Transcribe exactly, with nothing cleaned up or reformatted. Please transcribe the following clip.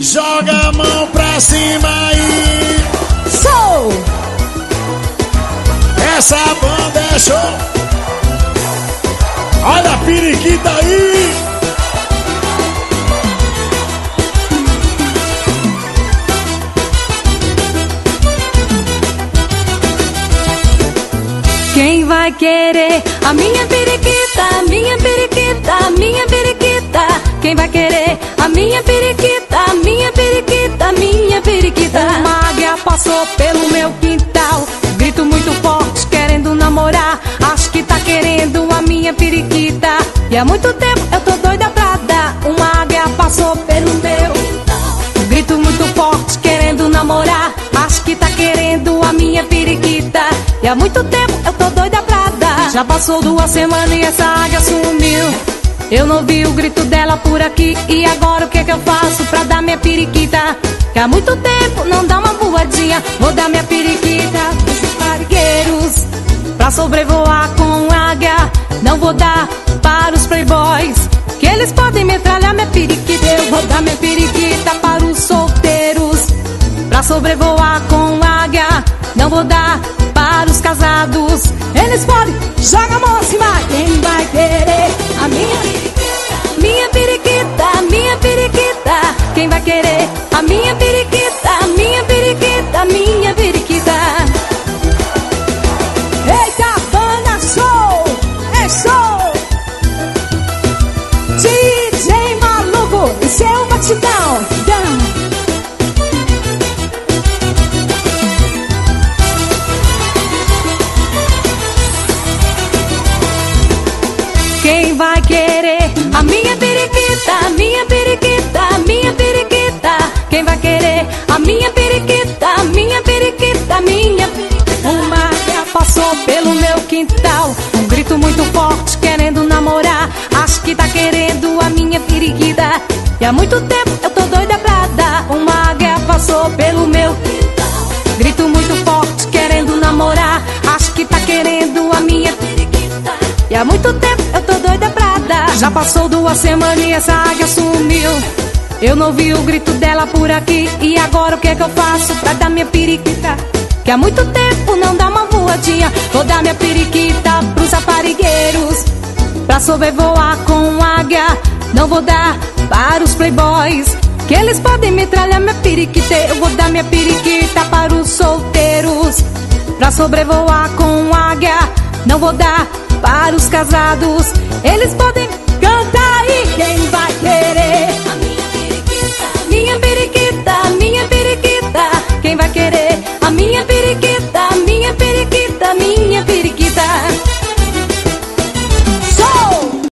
joga a mão pra cima aí. Sou! Essa banda é show. Olha a periquita aí. Quem vai querer a minha periquita, a minha periquita, a minha periquita? Quem vai querer a minha periquita, a minha periquita, a minha periquita? Uma águia passou pelo meu quintal, grito muito forte, querendo namorar. Acho que tá querendo a minha periquita, e há muito tempo eu tô doida pra dar. Uma águia passou pelo meu quintal, grito muito forte, querendo namorar. Acho que tá querendo a minha periquita, e há muito tempo eu tô doida pra dar. Já passou duas semanas e essa águia sumiu. Eu não vi o grito dela por aqui, e agora o que é que eu faço pra dar minha periquita? Que há muito tempo não dá uma voadinha. Vou dar minha periquita pros parigueiros, pra sobrevoar com águia. Não vou dar para os playboys, que eles podem metralhar minha periquita. Eu vou dar minha periquita para os solteiros, pra sobrevoar com águia. Não vou dar para os casados, eles podem, joga a mão acima. Quem vai querer a minha periquita, minha periquita, minha periquita? Quem vai querer a minha periquita, minha periquita, minha periquita? Eita, banda show, é show! D J Maluco e seu batidão, down. Quem vai querer a minha periquita, minha periquita, minha periquita? Quem vai querer a minha periquita, minha periquita, minha periquita? Uma águia passou pelo meu quintal, um grito muito forte, querendo namorar. Acho que tá querendo a minha periquita, e há muito tempo eu tô doida pra dar. Uma águia passou pelo meu quintal, grito muito forte, querendo namorar. Acho que tá querendo a minha periquita, e há muito tempo eu tô doida pra dar. Já passou duas semanas e essa águia sumiu. Eu não vi o grito dela por aqui, e agora o que é que eu faço pra dar minha periquita? Que há muito tempo não dá uma voadinha. Vou dar minha periquita pros aparigueiros, pra sobrevoar com águia. Não vou dar para os playboys, que eles podem metralhar minha periquita. Eu vou dar minha periquita para os solteiros, pra sobrevoar com águia. Não vou dar para os casados, eles podem cantar aí. Quem vai querer a minha periquita, minha periquita?